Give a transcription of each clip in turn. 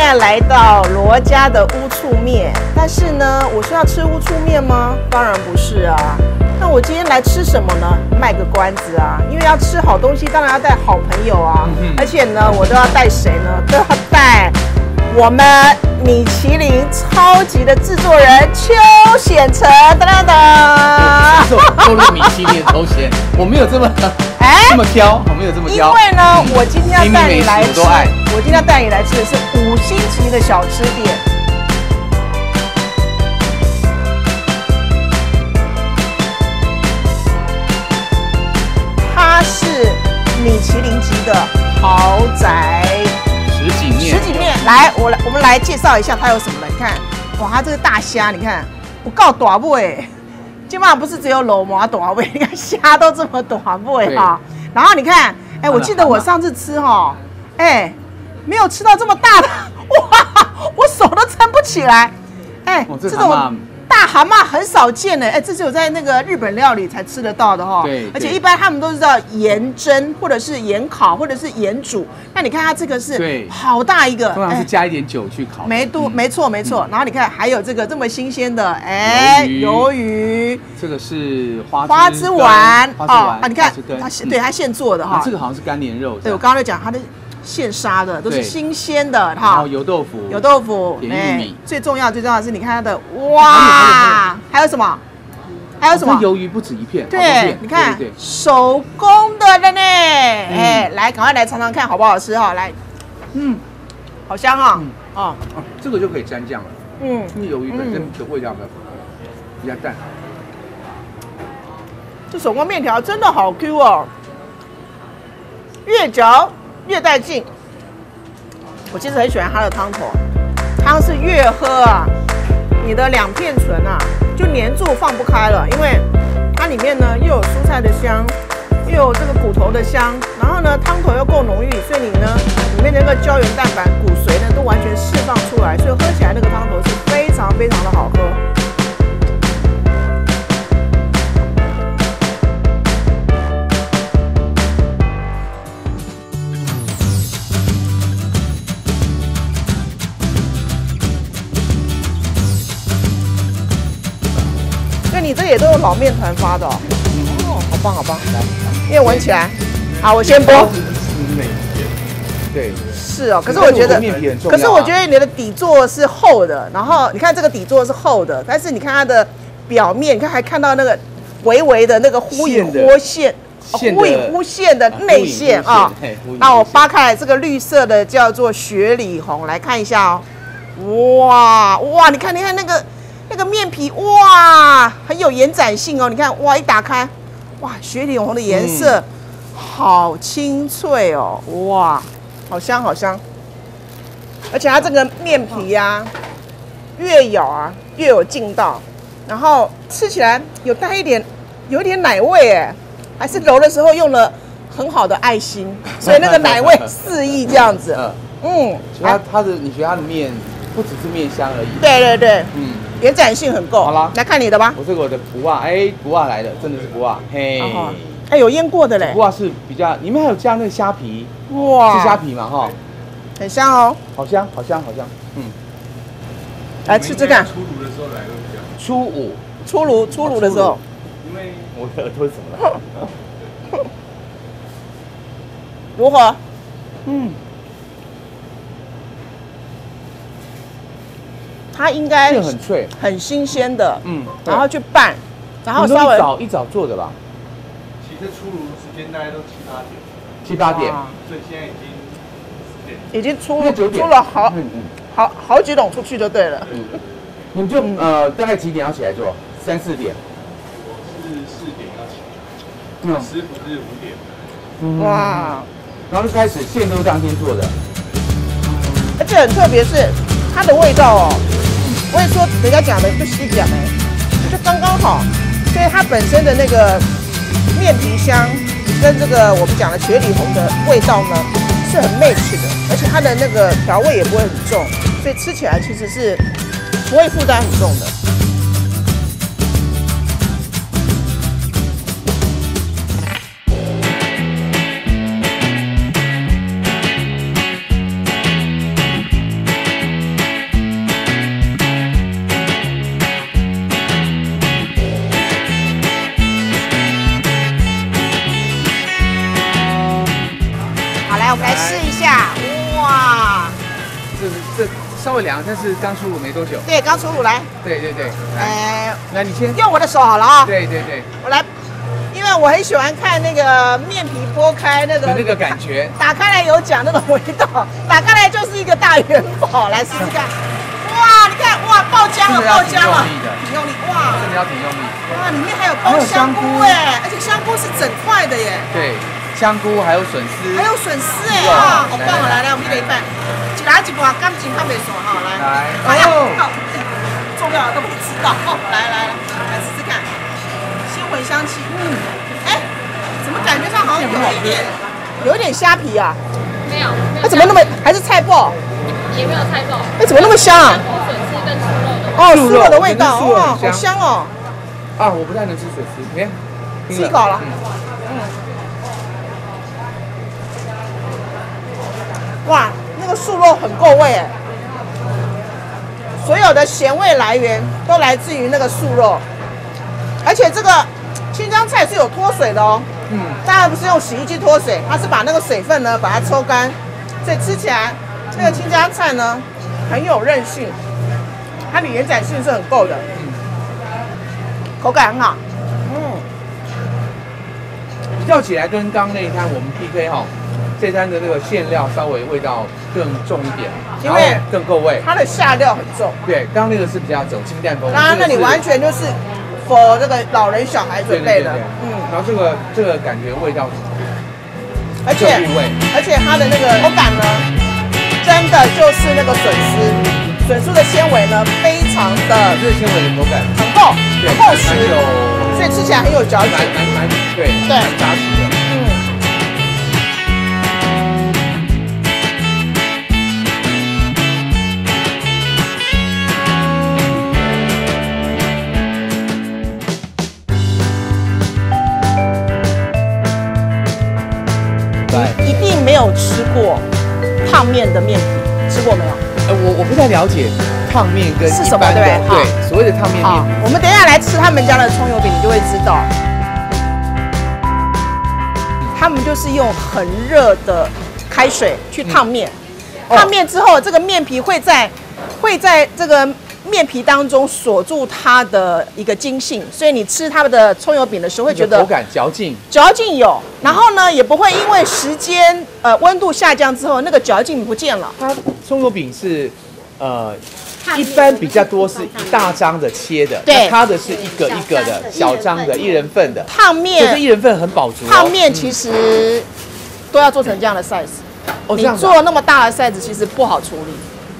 在来到罗家的乌醋面，但是呢，我是要吃乌醋面吗？当然不是啊。那我今天来吃什么呢？卖个关子啊，因为要吃好东西，当然要带好朋友啊。而且呢，我都要带谁呢？都要带我们米其林超级的制作人邱显成，当当当。 收了米其林的头衔，我没有这么这么挑，我没有这么挑。 因为呢，我今天要带你来吃， 我今天要带你来吃的是5星级的小吃店。它是米其林级的豪宅什锦面。 来，我们来介绍一下它有什么了。你看，哇，它这个大虾，你看我告大尾，基本上不是只有肉麻大尾，你看虾都这么大尾哈。然后你看，哎，我记得我上次吃哈，哎，没有吃到这么大的，哇，我手都撑不起来，哎，这种大蛤蟆很少见的，哎，这只有在那个日本料理才吃得到的哈。 对， 而且一般他们都是叫盐蒸，或者是盐烤，或者是盐煮。那你看它这个是好大一个， 通常是加一点酒去烤。 没错。然后你看还有这个这么新鲜的，哎，鱿鱼。 这个是花枝丸哦，啊，你看它现做的哈。 这个好像是干莲肉。 对，我刚刚在讲它的。现杀的都是新鲜的哈， 然后油豆腐，点玉米。 最重要的是，你看它的哇，还有什么？ 鱿鱼不止一片。 对，你看手工的了呢。哎，来，赶快来尝尝看好不好吃哈！来，好香啊！哦， 这个就可以沾酱了。因为鱿鱼本身的味道比较淡。 这手工面条真的好 Q 哦，越嚼越带劲。我其实很喜欢它的汤头，汤是越喝啊，你的2片唇啊就黏住放不开了，因为它里面呢又有蔬菜的香，又有这个骨头的香，然后呢汤头又够浓郁，所以你呢里面的那个胶原蛋白、骨髓呢都完全释放出来，所以喝起来那个汤头是非常非常的好喝。你这也都有老面团发的哦，好棒好棒！来，因为闻起来，好，我先剥。 对， 是哦。可是我觉得，你的底座是厚的，然后你看这个底座是厚的，但是你看它的表面，你看还看到那个微微的那个忽隐忽现的内馅啊。那我扒开来，这个绿色的叫做雪里红，来看一下哦。哇，你看那个面皮哇，很有延展性哦。你看哇，一打开，哇，雪里红的颜色好清脆哦，哇，好香好香。而且它这个面皮呀，越咬啊越有劲道，然后吃起来有一点奶味哎，还是揉的时候用了很好的爱心，所以那个奶味四溢这样子。 你觉得它的面不只是面香而已？ 对，延展性很够。 好了， 来看你的吧。 我这个我的普瓦，普瓦来的，真的是普瓦，嘿， 有腌过的嘞。 普瓦是比较，里面还有加那个虾皮， 哇， 是虾皮嘛哈， 很香哦， 好香， 来吃吃看。 出炉的时候来的比较。初五。 出炉的时候。 因为我的耳朵是怎么了？ 如何？它应该很脆， 很新鲜的，然后去拌，然后稍微一早做的吧。 其实出炉时间大概都 7、8点， 所以现在已经出了好几桶出去就对了。 你们就大概几点要起来做？3、4点。 是4点要起来，师傅是5点。 哇， 然后就开始馅都是当天做的， 而且很特别是它的味道哦。我也说人家讲的就细讲就刚刚好，所以它本身的那个面皮香跟这个我们讲的雪里红的味道呢是很 match 的，而且它的那个调味也不会很重，所以吃起来其实是不会负担很重的。 稍微凉，但是刚出炉没多久。 对，刚出炉来。 对，来你先用我的手好了啊。 对， 我来，因为我很喜欢看那个面皮剥开那个感觉， 打开来有讲那种味道，打开来就是一个大元宝，来试试看。哇，你看，哇，爆浆了，挺用力，哇， 真的要挺用力。 哇，里面还有包香菇哎，而且香菇是整块的耶。 对，香菇还有笋丝。 哎，哇，好棒啊！来，我们一人一半，一人一半，感情看袂爽哈，来。哎呀，重要的都不知道，来试试看，鲜茴香气，哎，怎么感觉上好像有一点虾皮啊？ 没有。 它怎么那么还是菜爆？ 也没有菜爆。 哎，怎么那么香啊？ 笋丝跟猪肉的。 哦，猪肉的味道，哇，好香哦。 啊，我不太能吃笋丝，你看， 自己搞了。哇，那个素肉很够味哎，所有的咸味来源都来自于那个素肉，而且这个青江菜是有脱水的哦。当然不是用洗衣机脱水，它是把那个水分呢把它抽干，所以吃起来那个青江菜呢很有韧性，它的延展性是很够的，口感很好。 比较起来跟刚那一摊我们 PK 哈。这摊的那个馅料稍微味道更重一点，因为更够味， 它的下料很重。 对，刚刚那个是比较走清淡风。 当然，那你完全就是for这个老人小孩准备的。 然后这个感觉味道， 而且它的那个口感呢，真的就是那个笋丝的纤维呢，非常的， 这个纤维的口感很厚，很厚实，所以吃起来很有嚼劲， 蛮扎实的。 一定没有吃过烫面的面皮，吃过没有？ 我不太了解烫面跟是什么，对， 所谓的烫面面皮。 我们等一下来吃他们家的葱油饼，你就会知道，他们就是用很热的开水去烫面，烫面之后，这个面皮会在这个面皮当中锁住它的一个筋性，所以你吃它的葱油饼的时候会觉得口感嚼劲有，然后呢也不会因为时间温度下降之后那个嚼劲不见了。 它葱油饼是一般比较多是一大张的切的，对，它的是一个一个的小张的1人份的。烫面就是1人份很饱足。烫面其实都要做成这样的 size， 你做那么大的 size 其实不好处理。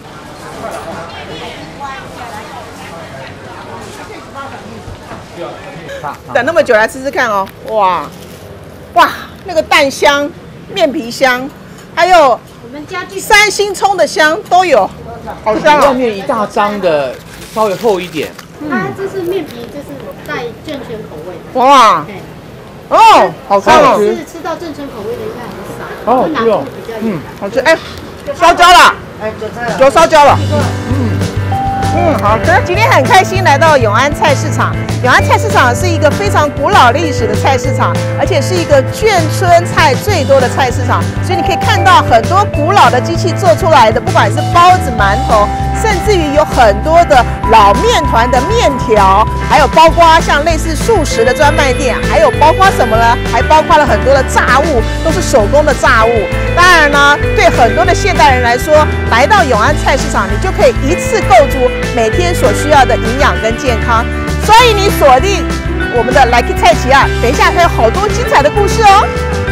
等那么久来吃吃看哦，哇，那个蛋香、面皮香，还有我们家3星葱的香都有，好香哦！外面一大张的，稍微厚一点。 它这是面皮，就是带正春口味的。 哇，哦，好香哦！ 是吃到正春口味的应该很少，哦，是哦， 好吃。哎，烧焦了，酒烧焦了。好，那今天很开心来到永安菜市场。永安菜市场是一个非常古老历史的菜市场，而且是一个眷村菜最多的菜市场，所以你可以看到很多古老的机器做出来的，不管是包子、馒头，甚至于有很多的老面团的面条，还有包括像类似素食的专卖店，还有包括什么呢？还包括了很多的炸物，都是手工的炸物。当然呢，对很多的现代人来说，来到永安菜市场，你就可以一次购足每天所需要的营养跟健康。所以你锁定我们的 Like 菜奇啊，等一下还有好多精彩的故事哦。